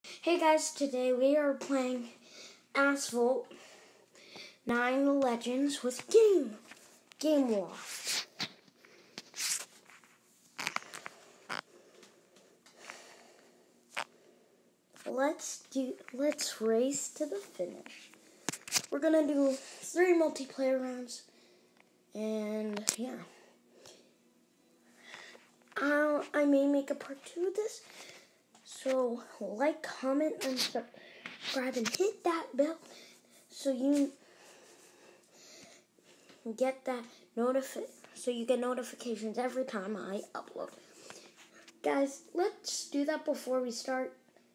Hey guys, today we are playing Asphalt 9 Legends with Game Loft. Let's race to the finish. We're gonna do 3 multiplayer rounds, and yeah. I may make a part 2 of this. So like, comment, and subscribe, and hit that bell so you get notifications every time I upload. Guys, let's do that before we start.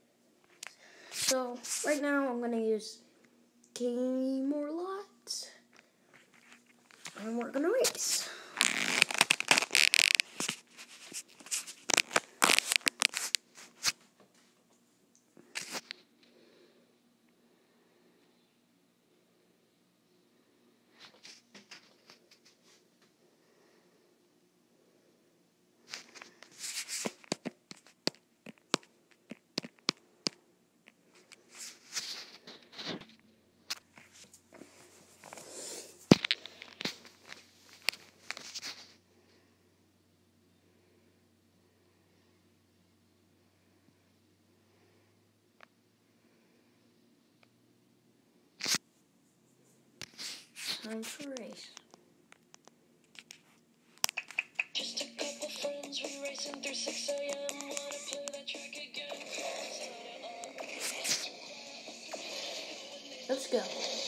So right now I'm gonna use Game Loft, and we're gonna race. Time to race. Just a couple friends, we racing through 6 a.m. Wanna play that track again? Let's go.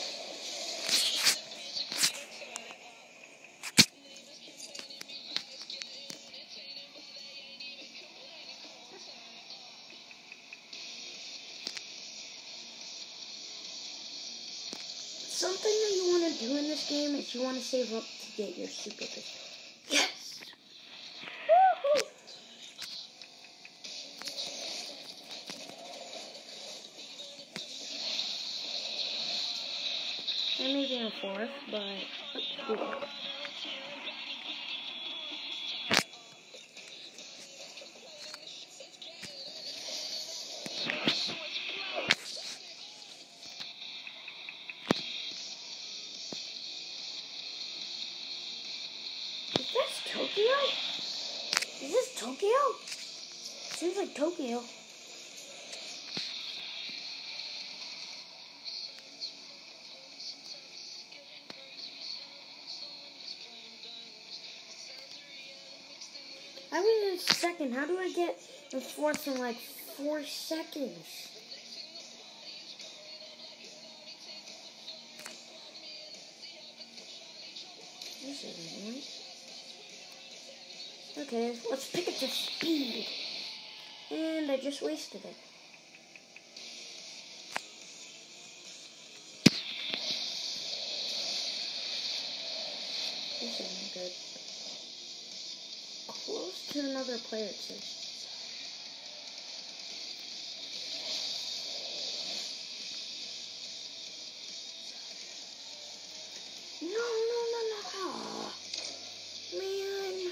Something that you want to do in this game is you want to save up to get your super pistol. Yes! Woohoo! I may be in 4th, but let's do it. Is this Tokyo? Is this Tokyo? Seems like Tokyo. I was in 2nd. How do I get in 4th in like 4 seconds? This isn't right. Okay, let's pick up the speed. And I just wasted it. This isn't good. Close to another player, it says. No. Oh, man.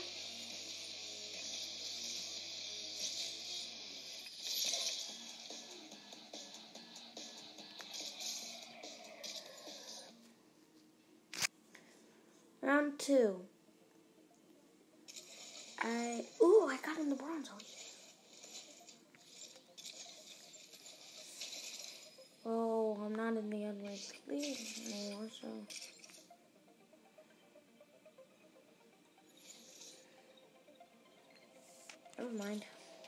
Round 2. I got in the bronze. Oh, I'm not in the unranked league anymore, so. Never mind.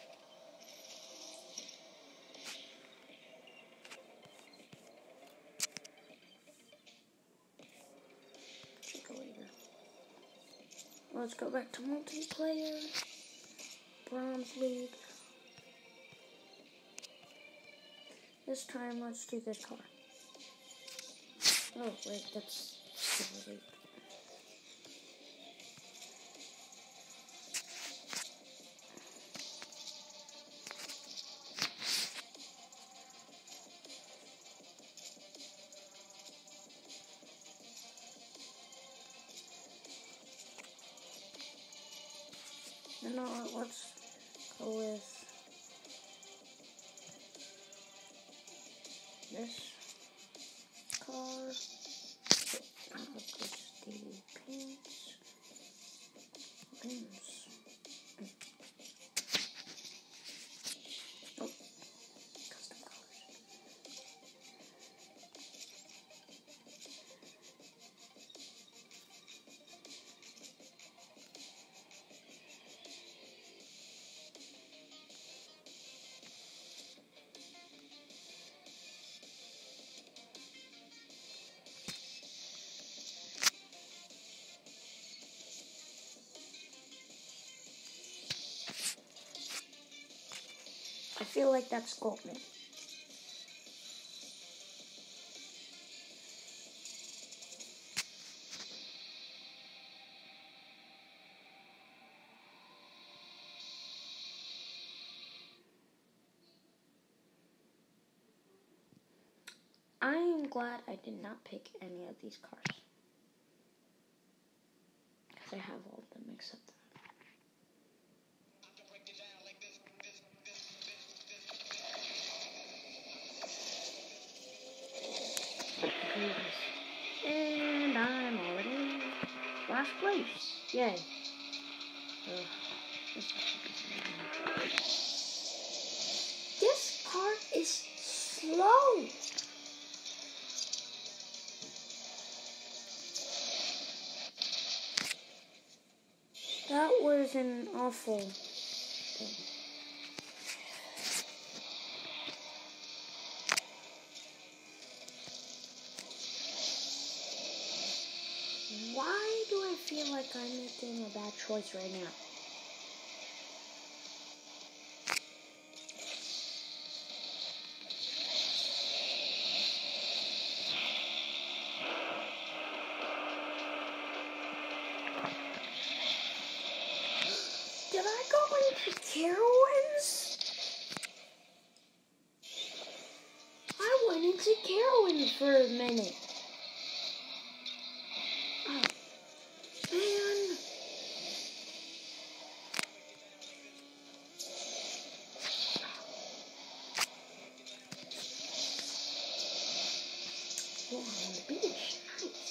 Let's go back to multiplayer. Bronze League. This time, let's do this car. Oh, wait, that's Silver League. You know what, let's go with this car. This the paints. Oh, custom colors. I feel like that's golden. I am glad I did not pick any of these cars. Because I have all of them except that. And I'm already in last place. Yay. This car is slow. That was an awful thing. Why do I feel like I'm making a bad choice right now? Did I go into Carowinds? I went into Carowinds for a minute. Oh, man. Oh, on the beach. Nice.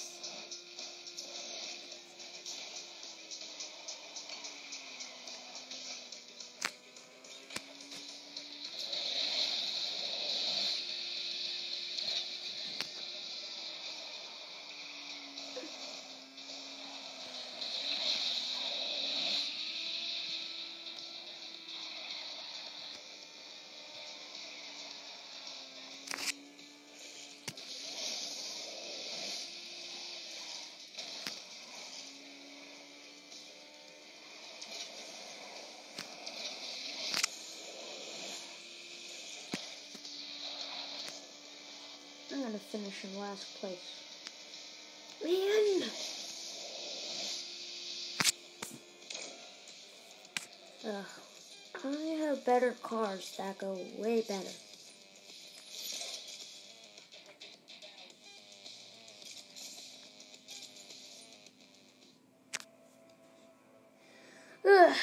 I'm gonna finish in last place. Man! I have better cars that go way better. Ugh.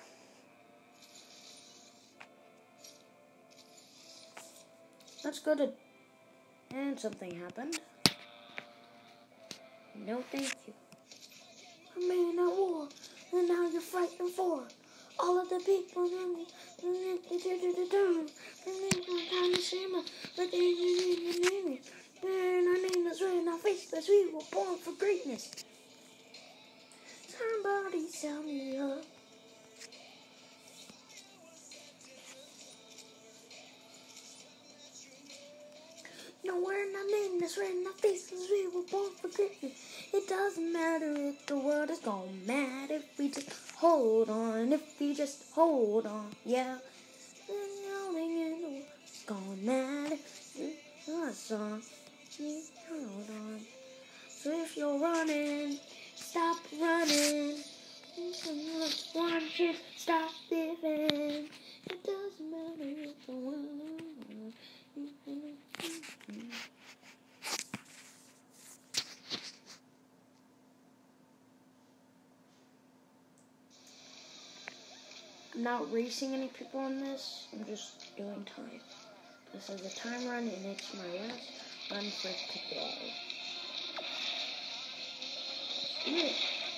Let's go to... And something happened. No thank you. A man at war, and now you're fighting for all of the people in our name is written on our faces. We were born for greatness. Somebody tell me up. Nowhere in our name is written on our faces. We were born for greatness. It doesn't matter if the world is gone mad. If we just hold on. If we just hold on. Yeah. It's gone mad. That's on. Hold on. So if you're running, stop running. One chance, stop living. It doesn't matter if the world. I'm not racing any people on this. I'm just doing time. This is a time run, and it's my last run for today. Yeah.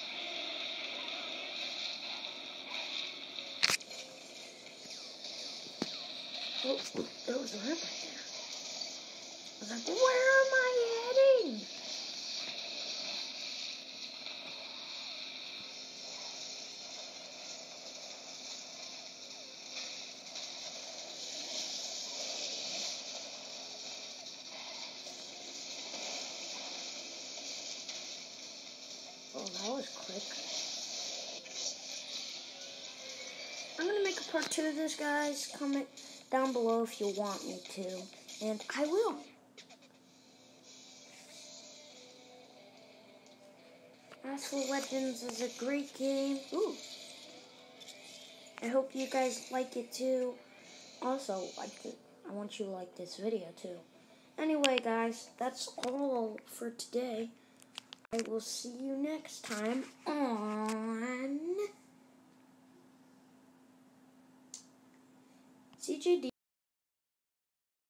Oh, there was a ramp right there. I was like, where am I heading? Oh, that was quick. I'm going to make a part 2 of this, guys. Comment down below if you want me to. And I will. Asphalt Legends is a great game. Ooh. I hope you guys like it too. Also, I want you to like this video too. Anyway, guys, that's all for today. I will see you next time on CJD.